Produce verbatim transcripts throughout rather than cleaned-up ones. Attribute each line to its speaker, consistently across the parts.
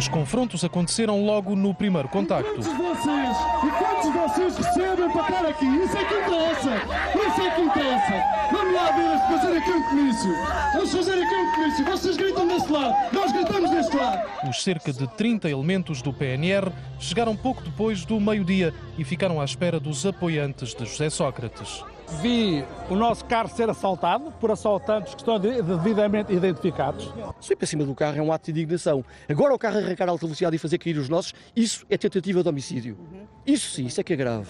Speaker 1: Os confrontos aconteceram logo no primeiro contacto.
Speaker 2: E quantos de vocês, e quantos de vocês recebem para estar aqui? Isso é que interessa! Isso é que interessa! Vamos lá ver fazer aqui um comício! Vamos fazer aqui um comício! Vocês gritam desse lado, nós gritamos deste lado!
Speaker 1: Os cerca de trinta elementos do P N R chegaram pouco depois do meio-dia e ficaram à espera dos apoiantes de José Sócrates.
Speaker 3: Vi o nosso carro ser assaltado por assaltantes que estão devidamente identificados.
Speaker 4: Subir para cima do carro é um ato de indignação. Agora o carro arrancar a alta velocidade e fazer cair os nossos, isso é tentativa de homicídio. Isso sim, isso é que é grave.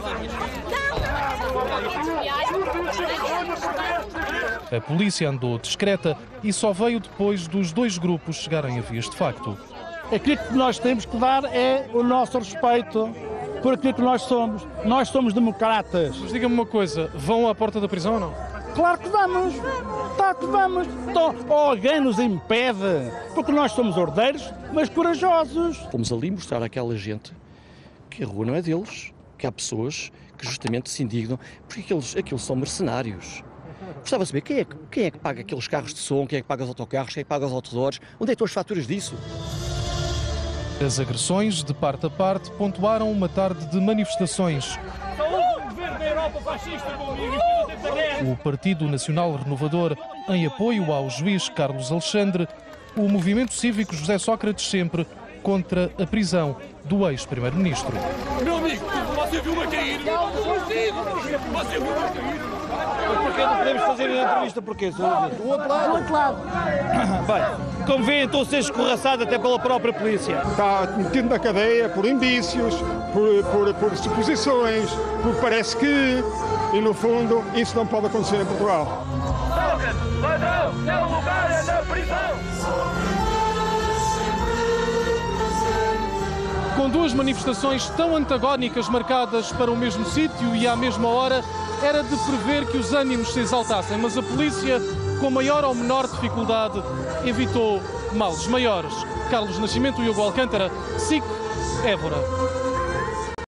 Speaker 1: A polícia andou discreta e só veio depois dos dois grupos chegarem a vias de facto.
Speaker 3: Aquilo que nós temos que dar é o nosso respeito por aquilo que nós somos. Nós somos democratas.
Speaker 1: Mas diga-me uma coisa, vão à porta da prisão ou não?
Speaker 3: Claro que vamos. Claro que vamos. Então, alguém nos impede, porque nós somos ordeiros, mas corajosos.
Speaker 4: Fomos ali mostrar àquela gente que a rua não é deles, que há pessoas que justamente se indignam, porque aqueles, aqueles são mercenários. Gostava de saber quem é, quem é que paga aqueles carros de som, quem é que paga os autocarros, quem é que paga os outdoors, onde é que estão as faturas disso?
Speaker 1: As agressões, de parte a parte, pontuaram uma tarde de manifestações. O Partido Nacional Renovador, em apoio ao juiz Carlos Alexandre, o movimento cívico José Sócrates sempre contra a prisão do ex-primeiro-ministro.
Speaker 5: Meu amigo, você viu-me cair? Você viu-me cair?
Speaker 3: Mas porquê não podemos fazer a entrevista? Porquê? Do
Speaker 6: outro lado. Do outro lado.
Speaker 3: Bem, convém então ser escorraçado até pela própria polícia.
Speaker 7: Está metido na cadeia por indícios, por, por, por suposições, porque parece que, e no fundo, isso não pode acontecer em Portugal.
Speaker 5: Sócrates, ladrão, seu lugar é na prisão!
Speaker 1: Com duas manifestações tão antagónicas marcadas para o mesmo sítio e à mesma hora, era de prever que os ânimos se exaltassem, mas a polícia, com maior ou menor dificuldade, evitou males maiores. Carlos Nascimento e Hugo Alcântara, S I C, Évora.